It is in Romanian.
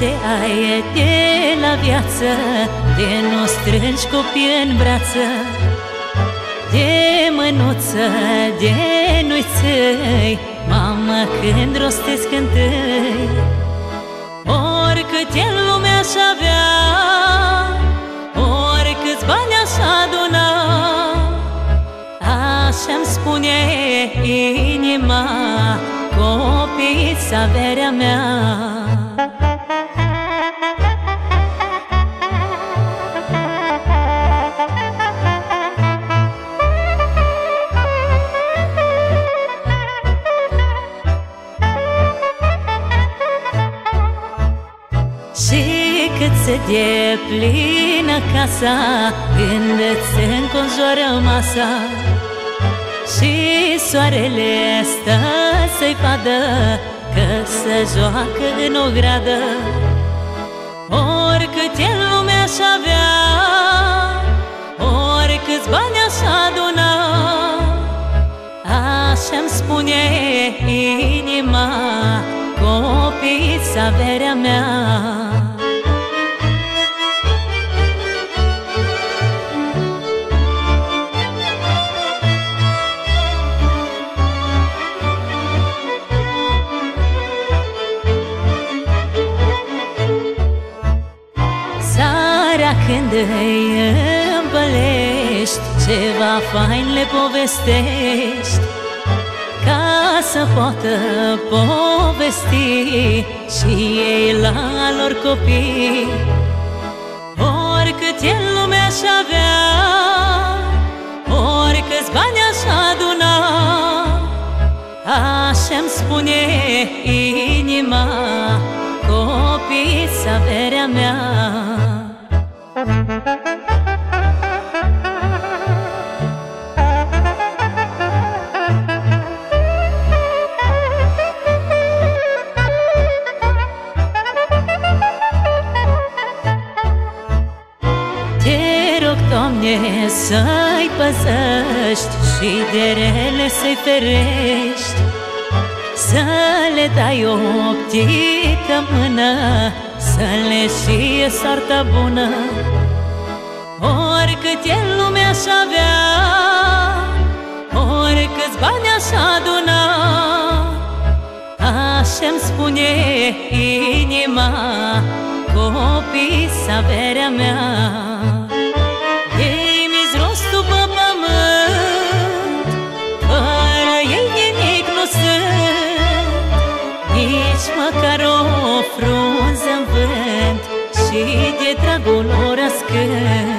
ce ai de la viață, de nu strângi copii în brață, de mânuță, de nu-i țăi, mamă, când rostesc întâi. Oricât în lume aș avea, oricâți bani aș aduna, așa-mi spune inima, copiii-s averea mea. Și cât se deplină casa, când îți înconjoară masa și soarele stă să-i vadă că se joacă în ogradă. Oricât în lume aș avea, oricâți bani aș aduna, așa-mi spune inima, copiii-s averea mea. Seara când îi îmbălești, ceva fain le povestești, ca să poată povesti și ei la lor copii. Oricât în lume aș avea, oricâți bani aș aduna, așa-mi spune inima, copiii-s averea mea. Doamne, să-i păzești și de rele să-i ferești, să le dai o optică mână, să le știe soarta bună. Oricât în lume aș avea, oricâți bani aș aduna, așa-mi spune inima, copiii-s averea mea. Ei mi-s rostul pe pământ, fără ei nimic nu sunt, nici măcar o frunză în vânt, și de dragul lor ascând.